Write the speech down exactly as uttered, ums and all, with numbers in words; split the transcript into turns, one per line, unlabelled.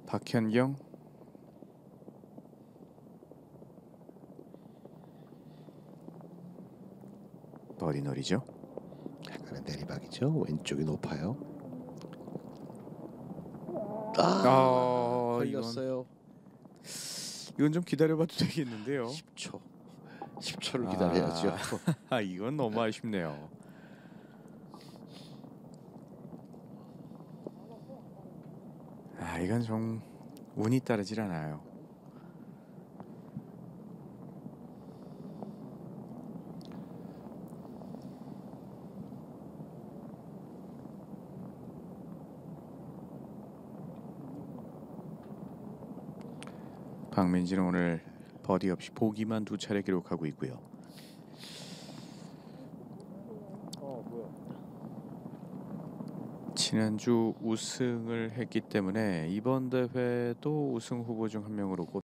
박현경, 버디 놀이죠.
약간의 내리막이죠. 왼쪽이 높아요.
아,
아, 걸렸어요.
이건, 이건 좀 기다려봐도 되겠는데요.
십 초. 십 초를 기다려야죠.
아, 이건 너무 아쉽네요. 아, 이건 좀 운이 따르질 않아요. 박민지는 오늘 버디 없이 보기만 두 차례 기록하고 있고요. 지난주 우승을 했기 때문에 이번 대회도 우승 후보 중 한 명으로 꼽